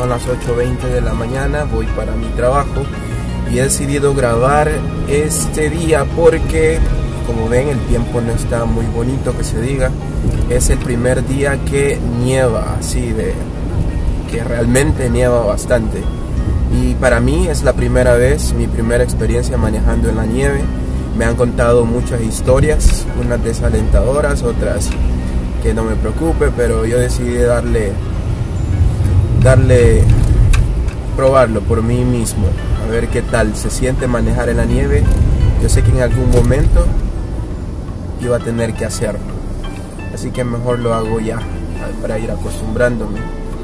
son las 8:20 de la mañana, voy para mi trabajo y he decidido grabar este día porque, como ven, el tiempo no está muy bonito que se diga. Es el primer día que nieva, así de que realmente nieva bastante. Y para mí es la primera vez, mi primera experiencia manejando en la nieve. Me han contado muchas historias, unas desalentadoras, otras que no me preocupe, pero yo decidí probarlo por mí mismo, a ver qué tal se siente manejar en la nieve. Yo sé que en algún momento iba a tener que hacerlo, así que mejor lo hago ya, para ir acostumbrándome.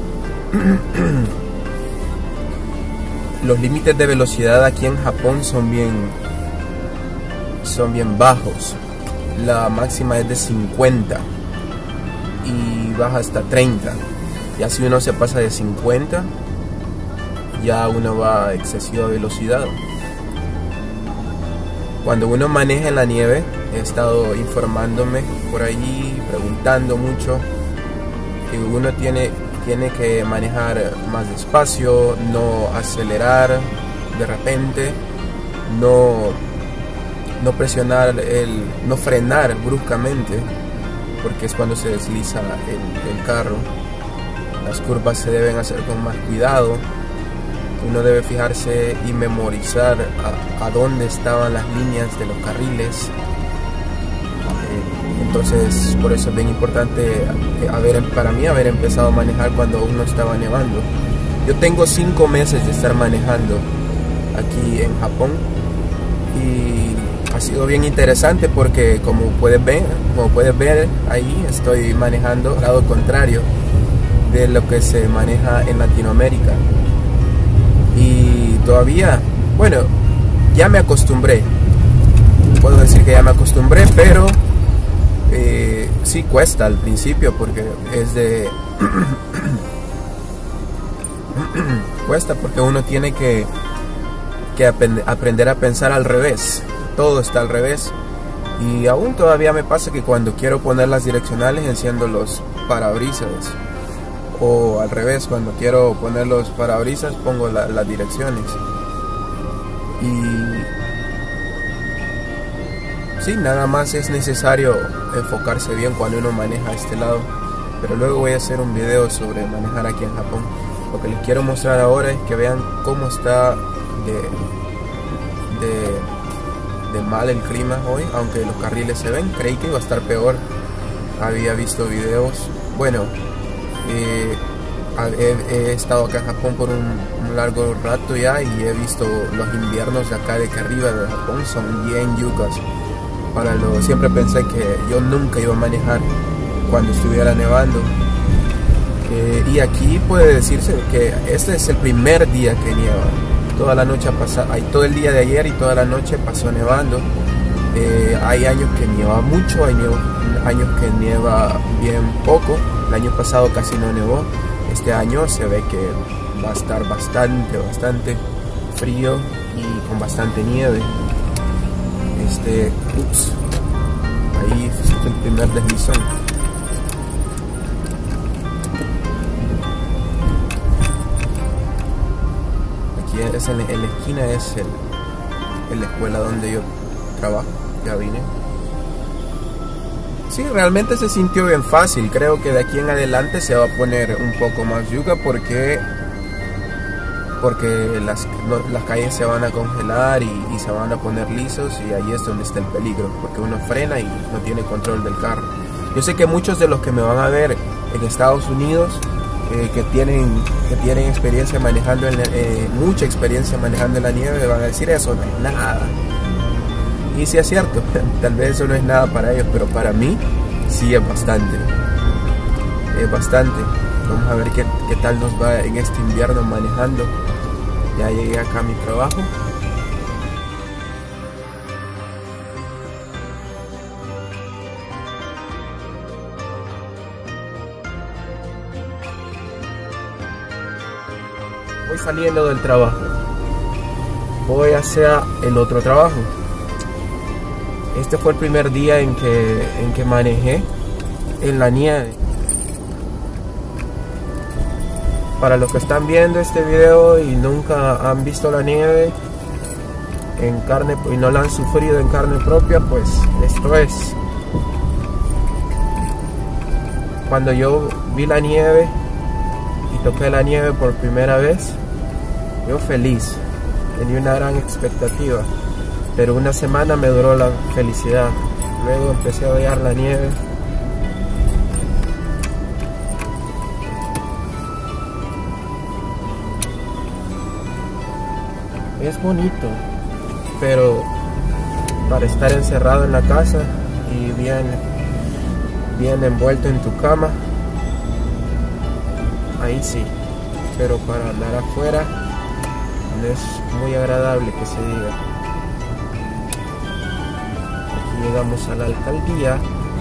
Los límites de velocidad aquí en Japón son bien bajos. La máxima es de 50 y baja hasta 30. Ya si uno se pasa de 50, ya uno va a excesiva velocidad. Cuando uno maneja en la nieve, he estado informándome por allí, preguntando mucho, y uno tiene que manejar más despacio, no acelerar de repente, no presionar, no frenar bruscamente, porque es cuando se desliza el carro. Las curvas se deben hacer con más cuidado. Uno debe fijarse y memorizar a dónde estaban las líneas de los carriles. Entonces, por eso es bien importante para mí haber empezado a manejar cuando aún no estaba nevando. Yo tengo 5 meses de estar manejando aquí en Japón y ha sido bien interesante porque, como puedes ver ahí, estoy manejando al lado contrario de lo que se maneja en Latinoamérica. Y todavía, bueno, ya me acostumbré. Puedo decir que ya me acostumbré, pero sí cuesta al principio porque cuesta porque uno tiene que aprender a pensar al revés. Todo está al revés. Y aún todavía me pasa que cuando quiero poner las direccionales enciendo los parabrisas. O al revés, cuando quiero poner los parabrisas pongo las direcciones. Y sí, nada más es necesario enfocarse bien cuando uno maneja a este lado. Pero luego voy a hacer un video sobre manejar aquí en Japón. Lo que les quiero mostrar ahora es que vean cómo está de mal el clima hoy. Aunque los carriles se ven, creí que iba a estar peor. Había visto videos. Bueno, he estado acá en Japón por un largo rato ya y he visto los inviernos de acá de que arriba de Japón son bien yucas. Siempre pensé que yo nunca iba a manejar cuando estuviera nevando. Y aquí puede decirse que este es el primer día que nieva. Toda la noche todo el día de ayer y toda la noche pasó nevando. Hay años que nieva mucho, hay años que nieva bien poco. El año pasado casi no nevó. Este año se ve que va a estar bastante frío y con bastante nieve. Ahí es el primer deslizón. Aquí es en la esquina, es la escuela donde yo trabajo. Ya vine. Sí, realmente se sintió bien fácil. Creo que de aquí en adelante se va a poner un poco más yuca porque las calles se van a congelar y se van a poner lisos, y ahí es donde está el peligro, porque uno frena y no tiene control del carro. Yo sé que muchos de los que me van a ver en Estados Unidos que tienen experiencia manejando mucha experiencia manejando en la nieve van a decir eso no es nada. Y sí es cierto, tal vez eso no es nada para ellos, pero para mí sí es bastante. Es bastante. Vamos a ver qué tal nos va en este invierno manejando. Ya llegué acá a mi trabajo. Voy saliendo del trabajo. Voy hacia el otro trabajo. Este fue el primer día en que manejé en la nieve. Para los que están viendo este video y nunca han visto la nieve en carne y no la han sufrido en carne propia, pues esto es. Cuando yo vi la nieve y toqué la nieve por primera vez, yo feliz, tenía una gran expectativa, pero una semana me duró la felicidad. Luego empecé a odiar la nieve. Es bonito, pero para estar encerrado en la casa y bien envuelto en tu cama, ahí sí, pero para andar afuera no es muy agradable que se diga. Aquí llegamos a la alcaldía.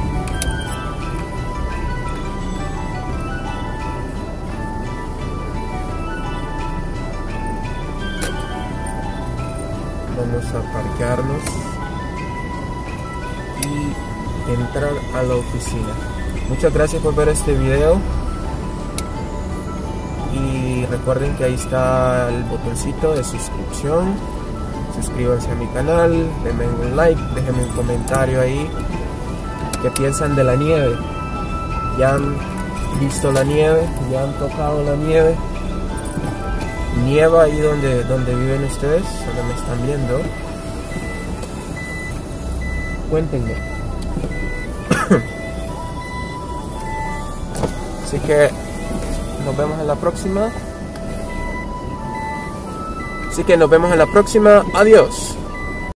Vamos a parquearnos y entrar a la oficina. Muchas gracias por ver este video y recuerden que ahí está el botoncito de suscripción. Suscríbanse a mi canal, denme un like, déjenme un comentario ahí. ¿Qué piensan de la nieve? ¿Ya han visto la nieve? ¿Ya han tocado la nieve? ¿Nieva ahí donde viven ustedes? Donde me están viendo. Cuéntenme. Así que nos vemos en la próxima. Adiós.